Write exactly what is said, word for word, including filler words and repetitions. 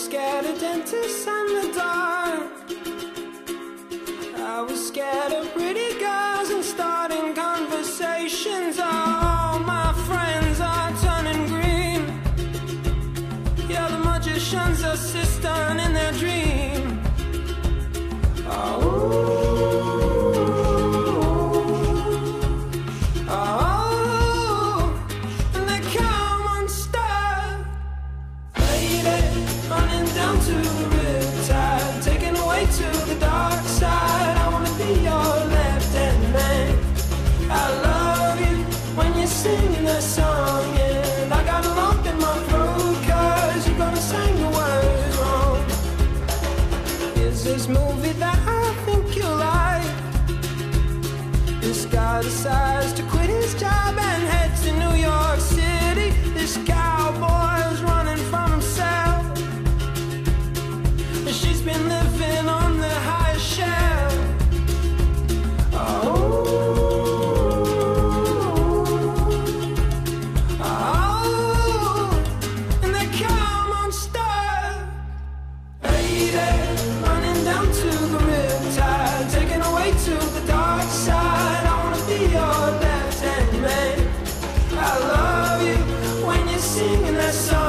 scared of dentists and the dark. I was scared of pretty girls and starting conversations. All my friends are turning green. Yeah, the magician's assistant in their dream. Oh. Running down to the riptide, taken away to the dark side. I wanna be your left-hand man. I love you when you're singing that song, and I got a lump in my throat 'cause you're gonna sing the words wrong. Here's this movie that I think you'll like. This guy decides to quit his job and head to New York City. This cowboy's running from himself. She's been living on the highest shelf. Oh, oh, and they come unstuck. Lady, running down to the riptide, taken away to the dark side. I wanna be your left-hand man. I love you when you're singing that song.